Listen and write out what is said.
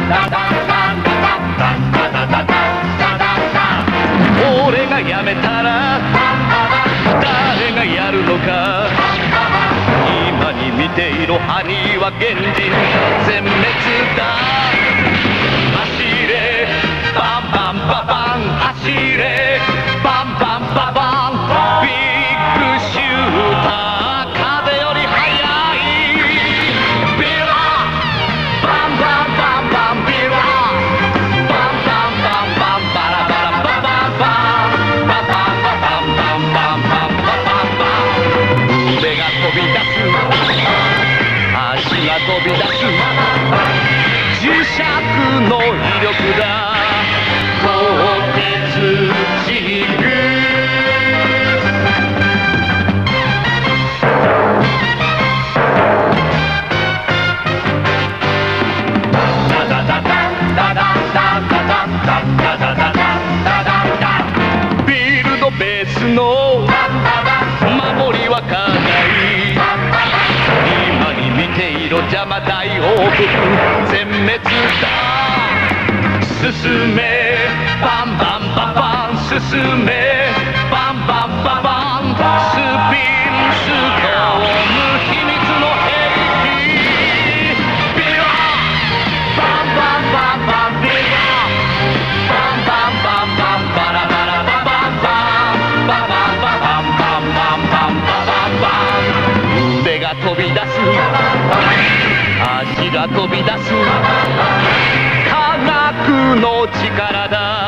俺がやめたら誰がやるのか。今に見ていろハニーは現実全滅だ。走れバンバンババン、走れバンバンババン、ビッグシューター風より速い。ビラバンバンバンバン、ビラバンバンバンバン、バラバラババンバンババンババンバンバンバンババンバン。腕が飛び出す、足が飛び出す、磁石の威力だ。鋼鉄チームビルドベースの守りはかない。今に見ていろ邪魔大王国全滅だ。進めバンバンババン、進めバンバンババン、スピンストーム秘密の兵器。ビラバンバンバンバン、ビラバンバンバンバン、バラバラババンバンババンババンバンバンバンババンバン。腕が飛び出す、足が飛び出す、科学の力だ。